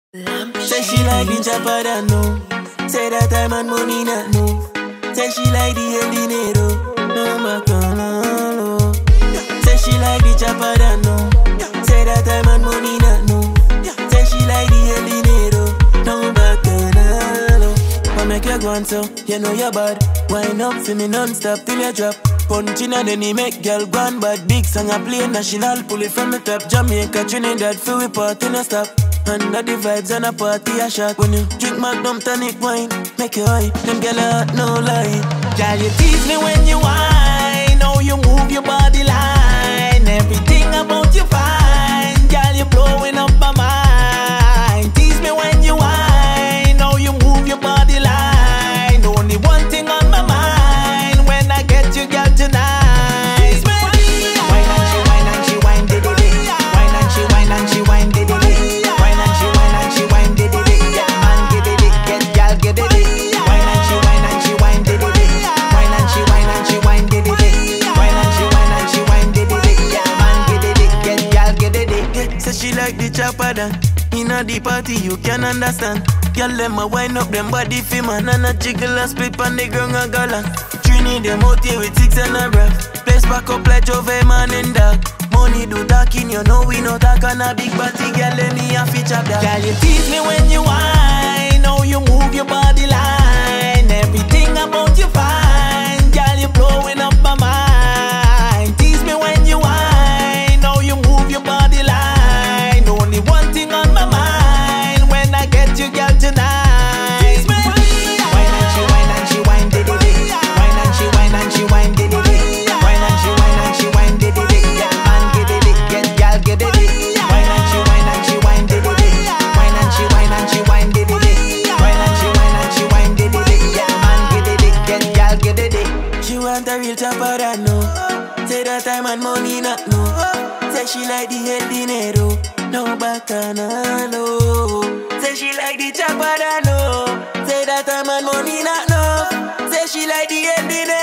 Say she like the chopper that no. Say that time and money not move. Say she like the El Dinero. No bacana. Say she like the chopper that no. Say that time and money not move. Say she like the El Dinero. No bacana. I make you go on so you know you're bad. Wind up for me non-stop till you drop. Punching and then he make girl gone bad. Big song I play national, pull it from the top. Jamaica, Trinidad, feel we party no stop. Under the vibes and a party a shot. When you drink Magnum tonic wine, make you high. Them girl hot, no lie. Girl, you tease me when you whine. How you move your body line. Everything about you fine. Girl, you blowing up my mind. Tease me when you whine. How you move your body line. Only one thing on my mind. When I get you, girl, tonight. Wine and she wine, did it. Wine and she wine and she wine, did it. She like the chopper dan. Inna the party you can understand. Girl them a wind up them body fi man. And a jiggle a split on the ground a galang. Trini them out here with six and a breath. Place back up like Jove man in dark. Money do talking, you know we no talk on a big party. Girl let me a feature that. Girl you tease me when you whine. How you move your body line. Everything about you fine. Girl you blowing up my mind. Tease me when you whine. How you move your body line. Only one thing on my mind. When I get you, girl, tonight. Wine and she wine and she wine, did it. Wine and she wine and she wine, did it. Wine and she wine and she wine, did it. Get man, get it, get girl, get it. Wine and she wine and she wine, did it. Wine and she wine and she wine, did it. Wine and she wine and she wine, did it. Get man, get it, get girl, get it. She want a real chopper that no. Say that time and money not no. Say she like the El Dinero. No bacana, no. Say she like the chopper that no. Say that time and money not no. Say she like the El Dinero.